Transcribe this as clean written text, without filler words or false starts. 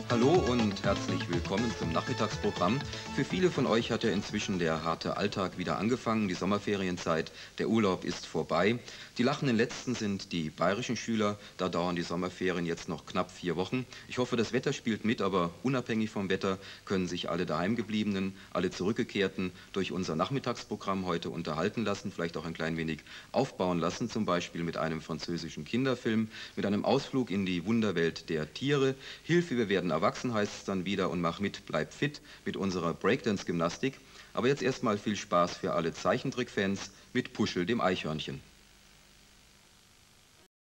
Hallo und herzlich willkommen zum Nachmittagsprogramm. Für viele von euch hat ja inzwischen der harte Alltag wieder angefangen, die Sommerferienzeit, der Urlaub ist vorbei. Die lachenden Letzten sind die bayerischen Schüler, da dauern die Sommerferien jetzt noch knapp 4 Wochen. Ich hoffe, das Wetter spielt mit, aber unabhängig vom Wetter können sich alle Daheimgebliebenen, alle Zurückgekehrten durch unser Nachmittagsprogramm heute unterhalten lassen, vielleicht auch ein klein wenig aufbauen lassen, zum Beispiel mit einem französischen Kinderfilm, mit einem Ausflug in die Wunderwelt der Tiere. Hilfe, wir werden erwachsen heißt es dann wieder und mach mit, bleib fit mit unserer Breakdance-Gymnastik. Aber jetzt erstmal viel Spaß für alle Zeichentrickfans mit Puschel, dem Eichhörnchen.